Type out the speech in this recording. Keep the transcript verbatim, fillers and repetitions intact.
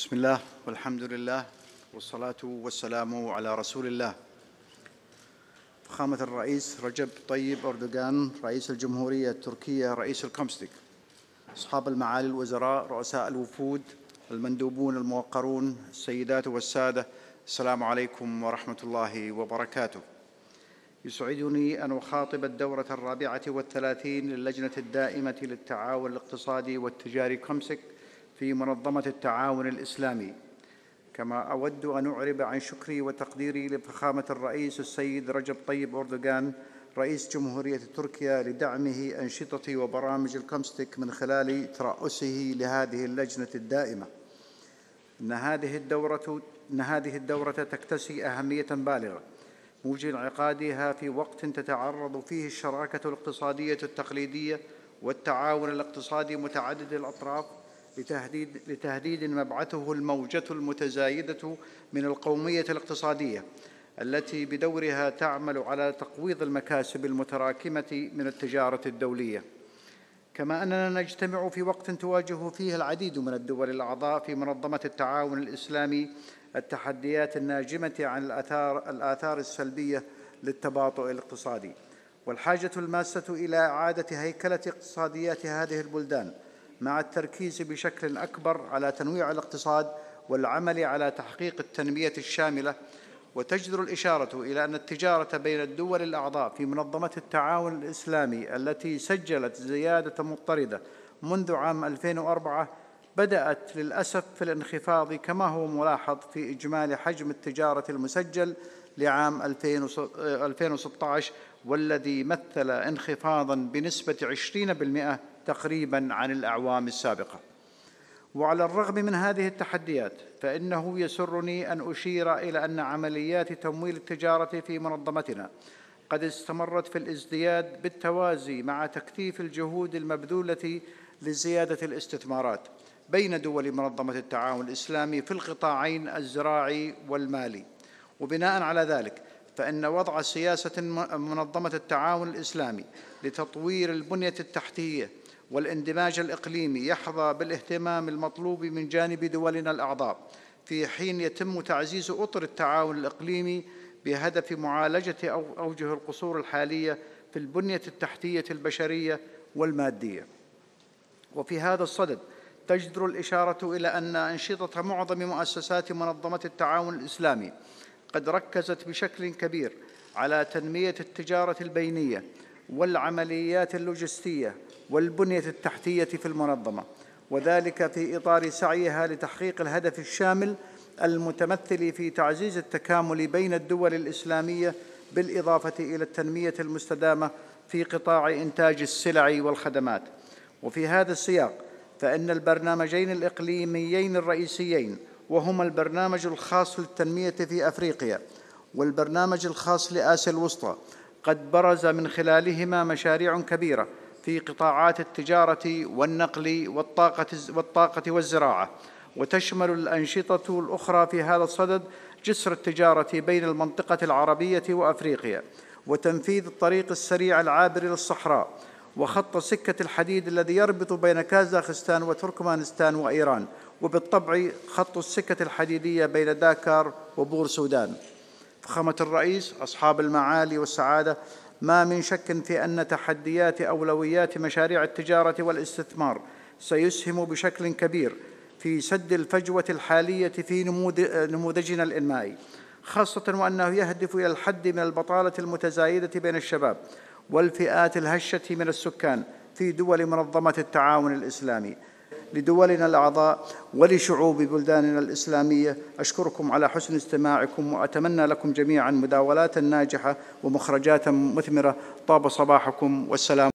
بسم الله والحمد لله والصلاة والسلام على رسول الله. فخامة الرئيس رجب طيب أردوغان رئيس الجمهورية التركية رئيس الكومستيك، أصحاب المعالي الوزراء، رؤساء الوفود، المندوبون الموقرون، السيدات والسادة، السلام عليكم ورحمة الله وبركاته. يسعدني أن أخاطب الدورة الرابعة والثلاثين للجنة الدائمة للتعاون الاقتصادي والتجاري كومسك في منظمة التعاون الإسلامي. كما أود أن أعرب عن شكري وتقديري لفخامة الرئيس السيد رجب طيب أردوغان رئيس جمهورية تركيا لدعمه أنشطة وبرامج الكومستيك من خلال ترأسه لهذه اللجنة الدائمة. إن هذه الدورة إن هذه الدورة تكتسي أهمية بالغة موجب انعقادها في وقت تتعرض فيه الشراكة الاقتصادية التقليدية والتعاون الاقتصادي متعدد الأطراف لتهديد, لتهديد مبعثه الموجة المتزايدة من القومية الاقتصادية التي بدورها تعمل على تقويض المكاسب المتراكمة من التجارة الدولية. كما أننا نجتمع في وقت تواجه فيه العديد من الدول الأعضاء في منظمة التعاون الإسلامي التحديات الناجمة عن الآثار, الآثار السلبية للتباطؤ الاقتصادي، والحاجة الماسة إلى إعادة هيكلة اقتصاديات هذه البلدان مع التركيز بشكل أكبر على تنويع الاقتصاد والعمل على تحقيق التنمية الشاملة. وتجدر الإشارة إلى أن التجارة بين الدول الأعضاء في منظمة التعاون الإسلامي التي سجلت زيادة مضطردة منذ عام ألفين وأربعة بدأت للأسف في الانخفاض كما هو ملاحظ في إجمالي حجم التجارة المسجل لعام ألفين وستة عشر، والذي مثل انخفاضاً بنسبة عشرين بالمئة تقريباً عن الأعوام السابقة. وعلى الرغم من هذه التحديات فإنه يسرني أن أشير إلى أن عمليات تمويل التجارة في منظمتنا قد استمرت في الازدياد بالتوازي مع تكثيف الجهود المبذولة لزيادة الاستثمارات بين دول منظمة التعاون الإسلامي في القطاعين الزراعي والمالي. وبناء على ذلك فإن وضع سياسة منظمة التعاون الإسلامي لتطوير البنية التحتية والاندماج الإقليمي يحظى بالاهتمام المطلوب من جانب دولنا الأعضاء، في حين يتم تعزيز أطر التعاون الإقليمي بهدف معالجة أوجه القصور الحالية في البنية التحتية البشرية والمادية. وفي هذا الصدد تجدر الإشارة إلى أن أنشطة معظم مؤسسات منظمة التعاون الإسلامي قد ركزت بشكل كبير على تنمية التجارة البينية والعمليات اللوجستية والبنية التحتية في المنظمة، وذلك في إطار سعيها لتحقيق الهدف الشامل المتمثل في تعزيز التكامل بين الدول الإسلامية بالإضافة إلى التنمية المستدامة في قطاع إنتاج السلع والخدمات. وفي هذا السياق فإن البرنامجين الإقليميين الرئيسيين، وهما البرنامج الخاص للتنمية في أفريقيا والبرنامج الخاص لآسيا الوسطى، قد برز من خلالهما مشاريع كبيرة في قطاعات التجارة والنقل والطاقة, والطاقة والزراعة. وتشمل الأنشطة الأخرى في هذا الصدد جسر التجارة بين المنطقة العربية وأفريقيا، وتنفيذ الطريق السريع العابر للصحراء، وخط سكة الحديد الذي يربط بين كازاخستان وتركمانستان وإيران، وبالطبع خط السكة الحديدية بين داكار وبور سودان. فخامة الرئيس، أصحاب المعالي والسعادة، ما من شك في أن تحديات أولويات مشاريع التجارة والاستثمار سيسهم بشكل كبير في سد الفجوة الحالية في نموذجنا الإنمائي، خاصة وأنه يهدف إلى الحد من البطالة المتزايدة بين الشباب والفئات الهشة من السكان في دول منظمة التعاون الإسلامي. لدولنا الأعضاء ولشعوب بلداننا الإسلامية أشكركم على حسن استماعكم، وأتمنى لكم جميعا مداولات ناجحة ومخرجات مثمرة. طاب صباحكم والسلام.